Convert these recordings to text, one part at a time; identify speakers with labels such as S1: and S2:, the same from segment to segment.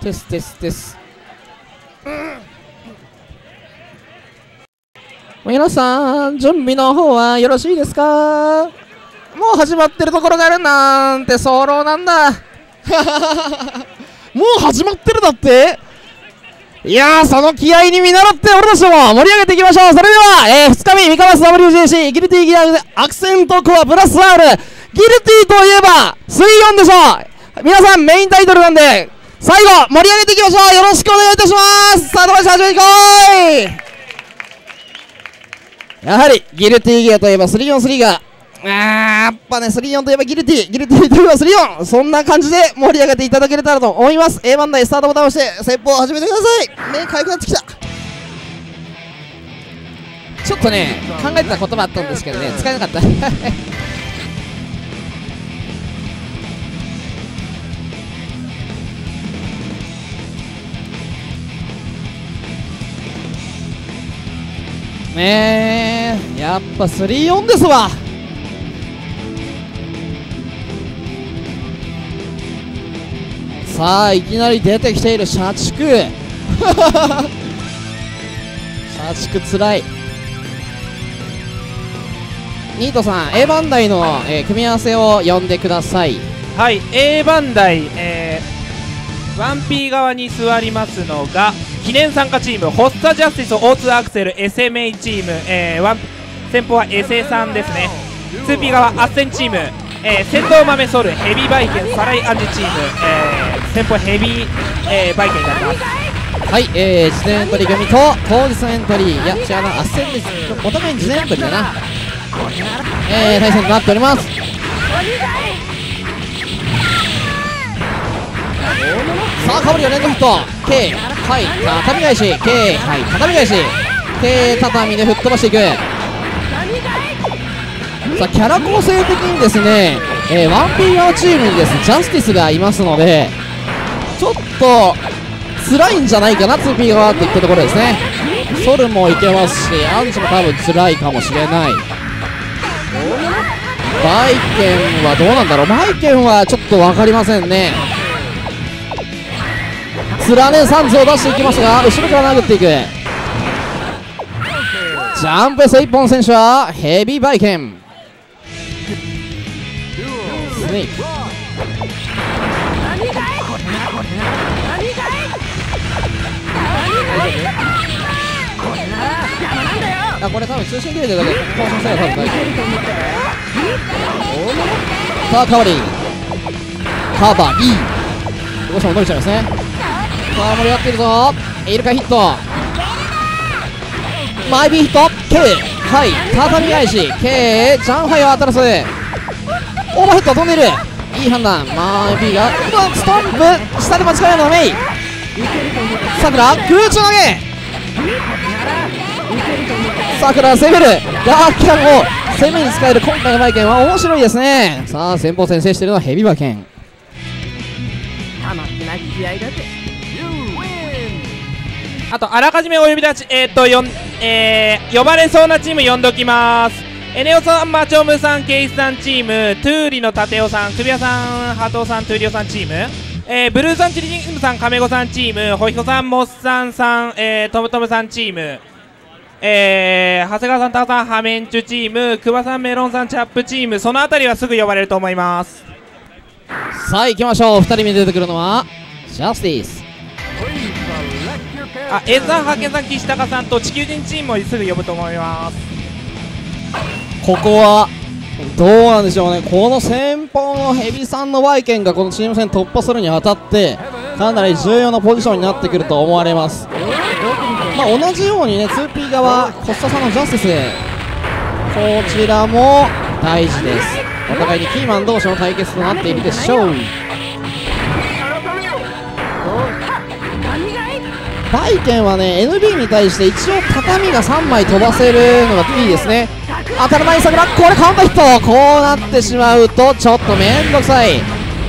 S1: テステステス。皆さん準備の方はよろしいですか？もう始まってるところがあるなんて早漏なんだ。もう始まってるだって。いやー、その気合に見習って俺たちも盛り上げていきましょう。それでは、2日目三河 WJC ギルティギアアクセントコアプラス R ギルティといえば水温でしょう。皆さんメインタイトルなんで最後盛り上げていきましょう。よろしくお願いいたします。さあ、飛ばし始めていこい。やはりギルティギアといえば 3on3 がやっぱね、3-4といえばギルティといえば3-4、そんな感じで盛り上げていただけれたらと思います。 A 番台スタートボタンを押して先方を始めてください。目かゆくなってきた。ちょっとね考えてた言葉あったんですけどね、使えなかったねえ、やっぱ3-4ですわ。さあ、いきなり出てきている社畜社畜つらい。ニートさん A 番台の、組み合わせを読んでください。
S2: はい、 A 番台、1P 側に座りますのが記念参加チームホッサジャスティス O2 アクセル SMA チーム、先方は SA さんですね。 2P 側アッセンチーム、先頭豆ソルヘビーバイケンサライアンジチーム、先方ヘビー、バイケンになります。
S1: はい、事前エントリー組と当日のエントリー、いや違うな、アッセンです。お互いに事前エントリーだな。対戦となっております。さあ、かぶりを連続ヒット K、はい、畳返し K、はい、畳返し K、畳で吹っ飛ばしていく。さあ、キャラ構成的にですね、1P 側チームにですねジャスティスがいますので、ちょっと辛いんじゃないかな 2P 側っていったところですね。ソルもいけますし、アンチも多分辛いかもしれない。バイケンはどうなんだろう。バイケンはちょっと分かりませんね。つらねサンズを出していきますが、後ろから殴っていく。ジャンプ S 一本選手はヘビーバイケンスネーク。あ、これ多分通信切れてるだけで交渉したら多分大丈夫。さあ、カバリーどうしても伸びちゃいますね。さあ、盛り上がっているぞ。イルカヒット、マイビーヒット K、 はい、畳返し K、 ジャンファイを当たらす。オーバーヘッド飛んでいる、いい判断。マイビーがストンプ下で間違えるのはメイ。さくら空中投げ、さくら攻める。ガーキャンを攻めに使える今回のバイケンは面白いですね。さあ、先方先制しているのはヘビーバイケン。
S2: あとあらかじめお呼び出し、呼ばれそうなチーム呼んでおきます。エネオさん、マチョムさん、ケイスさんチーム、トゥーリのタテオさん、クビアさん、ハトさん、トゥーリオさんチーム、ブルーさん、チリジンムさん、カメゴさんチーム、ホヒコさん、モッサンさん、トムトムさんチーム、長谷川さん、タカさん、ハメンチュチーム、クバさん、メロンさん、チャップチーム、そのあたりはすぐ呼ばれると思います。
S1: さあ、行きましょう。2人目出てくるのはジャスティス。
S2: あ、エンザン、ハケンさん、岸高さんと地球人チームもすぐ呼ぶと思います。
S1: ここはどうなんでしょうね。この先方のヘビさんのバイケンがこのチーム戦突破するにあたってかなり重要なポジションになってくると思われます。まあ、同じようにね 2P 側コスタさんのジャスティス、こちらも大事です。お互いにキーマン同士の対決となっているでしょう。バイケンはね NB に対して一応畳が3枚飛ばせるのがいいですね。当たらない桜、これカウンターヒット。こうなってしまうとちょっとめんどくさい。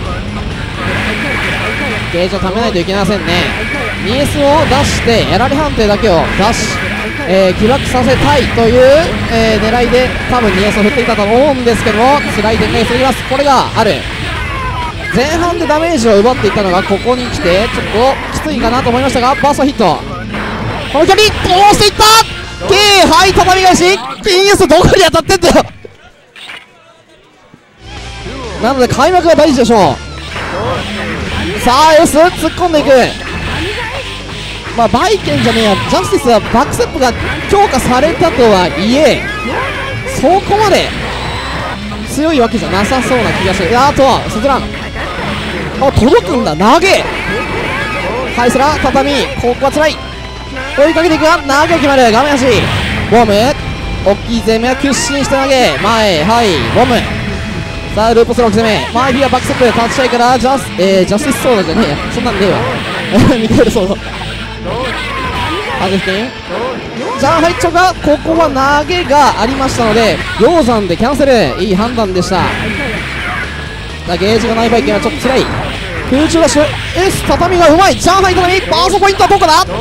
S1: ゲージをためないといけませんね。2S を出してやられ判定だけを出し、起爆させたいという、狙いで多分 2S を振っていたと思うんですけども、辛い展開が過ぎます。これがある。 前半でダメージを奪っていったのがここに来てちょっときついかなと思いましたが、バーストヒット、この距離通していった。 K はい畳み返し、キングスどこに当たってんだよなので開幕が大事でしょう。さあエース突っ込んでいく。まあバイケンじゃねえや、ジャスティスはバックステップが強化されたとはいえそこまで強いわけじゃなさそうな気がする。あとはスズラン、あ届くんだ、投げハイスラ畳、ここはつらい、追いかけていくが投げ決まる。画面足ボム、大きい攻めは屈伸して投げ前、はいボム。さあループスロー攻め、前フィアバックステップ立ちたいからジャスティスソードじゃねえや、そんなんねえわミカエルソードハズフティンジャンハイチョがここは投げがありましたので鷹山でキャンセル、いい判断でした。ゲージがないバイケンはちょっとつらい。空中ダッシュ S 畳がうまい。ジャンハイ畳バーストポイントはどこだ、ない、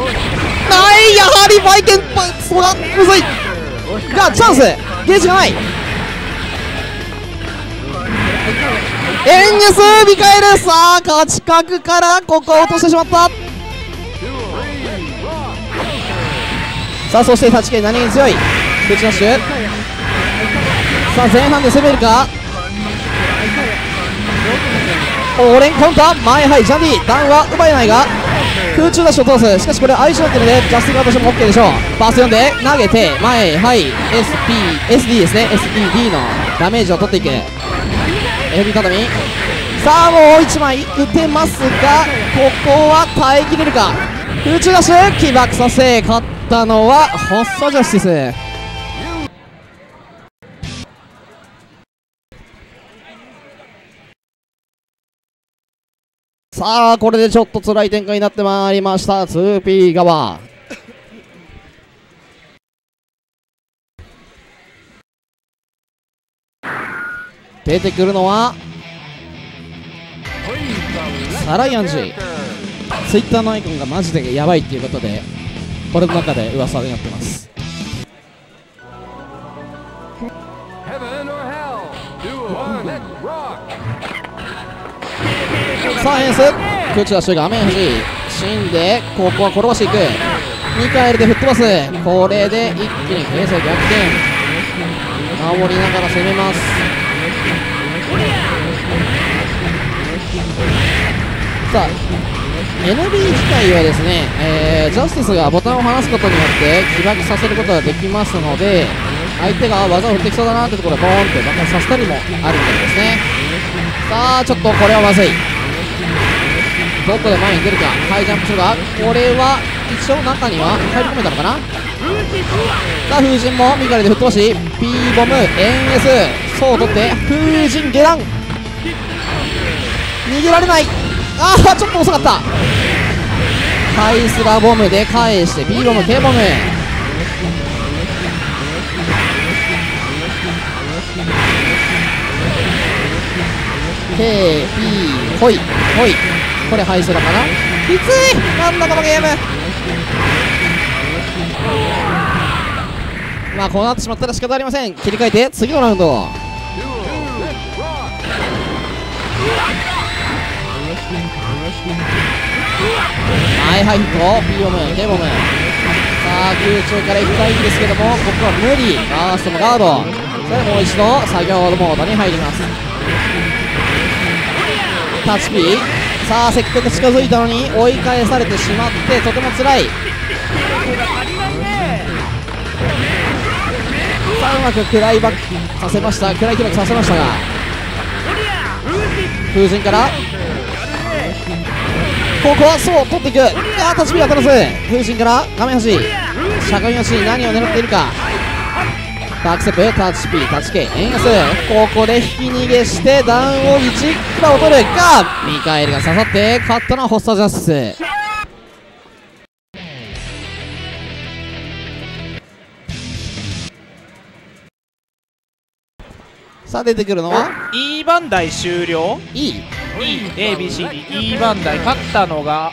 S1: やはりバイケンそうだむずいがチャンス、ゲージがない。エンゲスミカエル、さあ勝ち角からここを落としてしまった。さあそして8K 何気に強い空中ダッシュ、さあ前半で攻めるか、オレンカウンター前、はいジャンディダウンは奪えないが空中ダッシュを通す。しかしこれ相性になってるのでジャスティン側としても OK でしょう。バースト読んで投げて前、はい SD ですね、 SDD のダメージを取っていく FB 畳。さあもう1枚打てますがここは耐えきれるか。空中ダッシュ起爆させ、勝ったのはホッサジャスティス。さあこれでちょっと辛い展開になってまいりました。 2P 側出てくるのはサライアンジー。ツイッターのアイコンがマジでやばいっていうことで俺の中で噂になってます。さあエース空中ダッシュ画面端死んでここは転ばしていく。ミカエルで吹っ飛ばす。これで一気に形勢逆転、守りながら攻めます。さあ NB 自体はですね、ジャスティスがボタンを離すことによって起爆させることができますので相手が技を振ってきそうだなってところでボーンって爆発させたりもあるみたいですね。さあちょっとこれはまずい。どこで前に出るか、ハイジャンプするがこれは一応中には入り込めたのかな。さあ風神もミカエルで吹っ飛ばし P ボム NS そう取って風神下段逃げられない。ああちょっと遅かった。ハイスラボムで返して B ボム K ボムK P ほいほい、これハイスラかな。きついなんだこのゲーム。まあこうなってしまったら仕方ありません。切り替えて次のラウンド。はいはいヒット P ボム K ボム。さあ空中から1回ですけどもここは無理。バーストのガード。それもう一度作業モードに入ります。タッチ P。 さあせっかく近づいたのに追い返されてしまってとても辛い。さあうまく食らいバックさせました。食らい起爆させましたが風神からここはそう取っていく。タッチ P 当たらず風神から画面端しゃがみ足何を狙っているか。バックステップタッチ P タッチ K 円安ここで引き逃げしてダウンを1からを取るがミカエルが刺さって勝ったのはホッサジャスティス。さあ出てくるのは
S2: E 番台終了 EABCD E 番台勝ったのが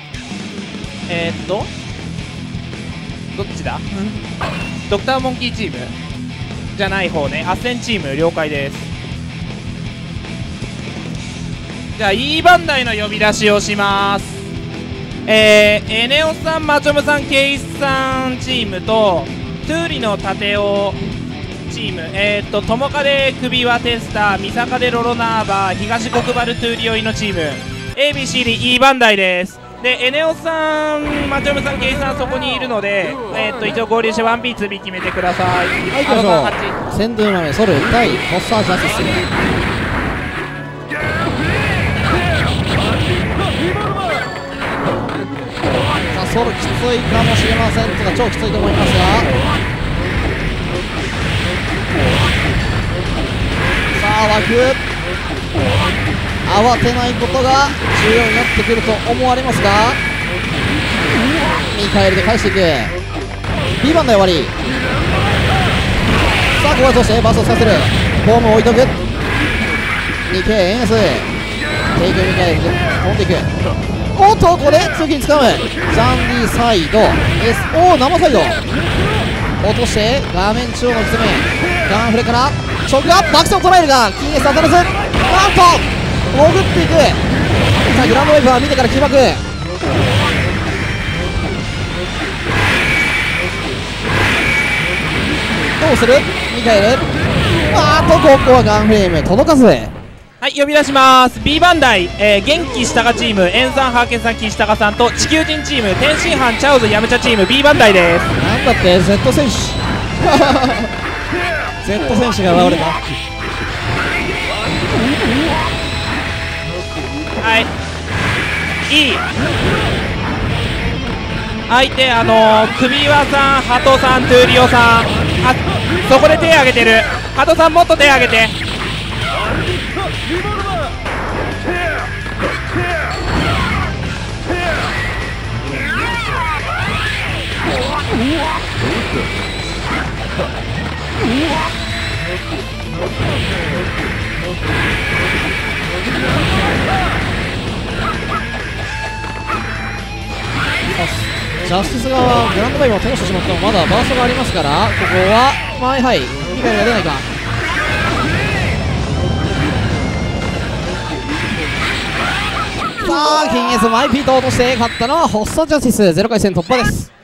S2: どっちだドクターモンキーチームじゃない方ね、アッセンチーム了解です。じじゃあ E バンダイの呼び出しをします。エネオスさん、マチョムさん、ケイスさんチームとトゥーリのタテオチーム、友カで首輪テスター、ミサカでロロナーバー、東国原トゥーリオイのチーム ABC で E バンダイです。でエネオスさん、マチョムさん、ケイスさんそこにいるので、一応合流して 1P2B 決めてください。
S1: はい、行きましょう。センドゥーマメソル対フォッサージャスティス。さあソルきついかもしれませんとか超きついと思いますが、さあ枠慌てないことが重要になってくると思われますが、ミカエルで返していく。 B 番で終わり。さあここは通してバースをさせる。フォームを置いとく。 2K エンステイクミカエルで飛んでいく。おっとここで強気に掴む。ザンディサイド SO 生サイド落として画面中央のきつめガンフレから直がバクションを捉えるがキーエス当たらず、なんと潜っていく。さあグランドウェイブは見てから起爆。どうするミカエル。ここはガンフレーム届かず。
S2: はい、呼び出します。 B バンダイ、元気したかチーム、エンさん、ハーケンさん、岸高さんと地球人チーム、天津飯チャオズヤムチャチーム B バンダイです。
S1: なんだって Z 選手Z 選手が現れた。
S2: はい、いい相手、首輪さん、ハトさん、トゥーリオさん、そこで手挙げてる。ハトさんもっと手挙げて。
S1: ジャスティス側はグランドバイブを通してしまったのまだバーストがありますから、ここははいミカエルが出ないか。さあキンエスマイピート落として勝ったのはホッサジャスティス。0回戦突破です。